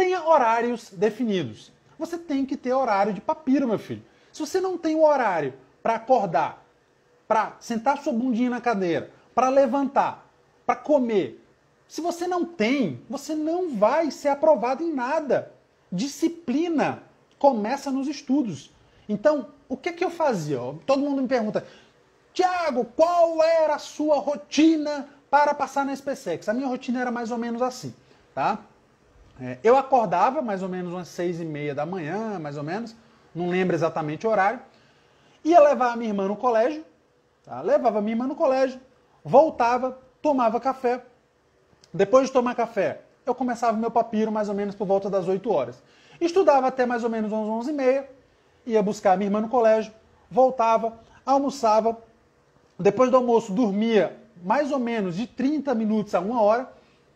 Tenha horários definidos. Você tem que ter horário de papiro, meu filho. Se você não tem o horário para acordar, para sentar sua bundinha na cadeira, para levantar, para comer, se você não tem, você não vai ser aprovado em nada. Disciplina começa nos estudos. Então, o que eu fazia? Todo mundo me pergunta, Tiago, qual era a sua rotina para passar na SpaceX? A minha rotina era mais ou menos assim, tá? Eu acordava mais ou menos umas 6h30 da manhã, mais ou menos, não lembro exatamente o horário, ia levar a minha irmã no colégio, tá? Levava a minha irmã no colégio, voltava, tomava café. Depois de tomar café, eu começava o meu papiro mais ou menos por volta das 8 horas. Estudava até mais ou menos umas 11h30, ia buscar a minha irmã no colégio, voltava, almoçava, depois do almoço dormia mais ou menos de 30 minutos a 1 hora.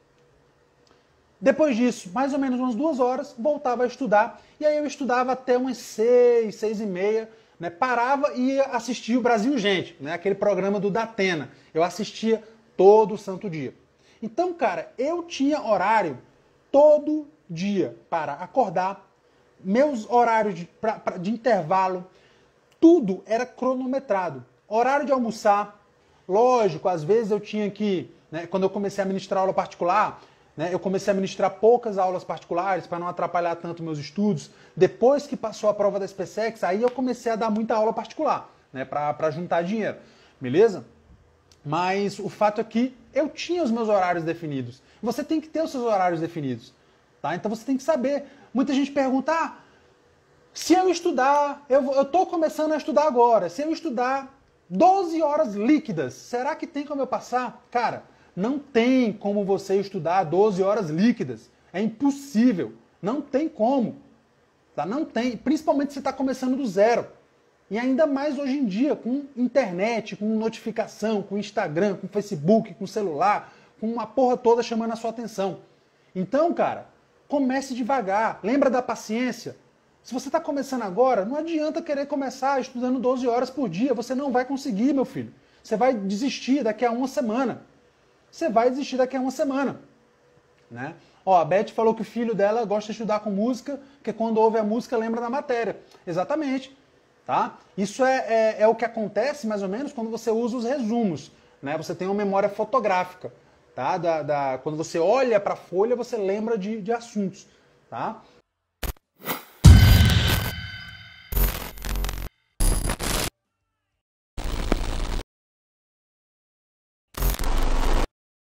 Depois disso, mais ou menos umas 2 horas, voltava a estudar. E aí eu estudava até umas 6, 6h30, né? Parava e ia assistir o Brasil Gente, né? Aquele programa do Datena. Eu assistia todo santo dia. Então, cara, eu tinha horário todo dia para acordar, meus horários de intervalo, tudo era cronometrado. Horário de almoçar, lógico, às vezes eu tinha que, né, quando eu comecei a ministrar aula particular, né, eu comecei a ministrar poucas aulas particulares para não atrapalhar tanto meus estudos. Depois que passou a prova da SpaceX, aí eu comecei a dar muita aula particular, né, para juntar dinheiro, beleza? Mas o fato é que eu tinha os meus horários definidos. Você tem que ter os seus horários definidos, tá? Então você tem que saber. Muita gente pergunta, se eu estudar, eu estou começando a estudar agora, se eu estudar 12 horas líquidas, será que tem como eu passar? Cara, não tem como você estudar 12 horas líquidas. É impossível. Não tem como. Tá? Não tem. Principalmente se você está começando do zero. E ainda mais hoje em dia, com internet, com notificação, com Instagram, com Facebook, com celular, com uma porra toda chamando a sua atenção. Então, cara, comece devagar. Lembra da paciência? Se você está começando agora, não adianta querer começar estudando 12 horas por dia. Você não vai conseguir, meu filho. Você vai desistir daqui a uma semana. Você vai desistir daqui a uma semana. Né? Ó, a Beth falou que o filho dela gosta de estudar com música, porque quando ouve a música lembra da matéria. Exatamente. Tá? Isso é o que acontece, mais ou menos, quando você usa os resumos. Né? Você tem uma memória fotográfica. Tá? Quando você olha para a folha, você lembra de assuntos. Tá?